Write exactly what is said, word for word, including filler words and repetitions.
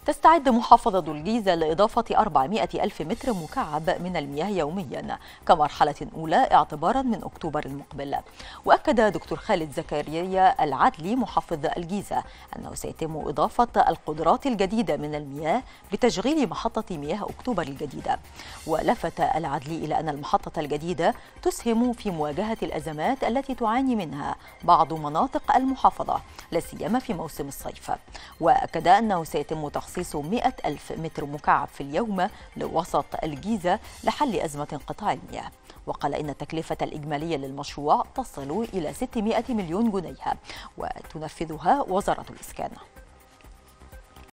تستعد محافظة الجيزة لإضافة أربعمائة ألف متر مكعب من المياه يوميا كمرحلة أولى اعتبارا من أكتوبر المقبل. وأكد دكتور خالد زكريا العدلي محافظ الجيزة أنه سيتم إضافة القدرات الجديدة من المياه بتشغيل محطة مياه أكتوبر الجديدة. ولفت العدلي إلى أن المحطة الجديدة تسهم في مواجهة الأزمات التي تعاني منها بعض مناطق المحافظة لا سيما في موسم الصيف. وأكد أنه سيتم تخصيص مائة ألف متر مكعب في اليوم لوسط الجيزة لحل أزمة انقطاع المياه. وقال إن التكلفة الإجمالية للمشروع تصل إلى ستمائة مليون جنيه وتنفذها وزارة الإسكان.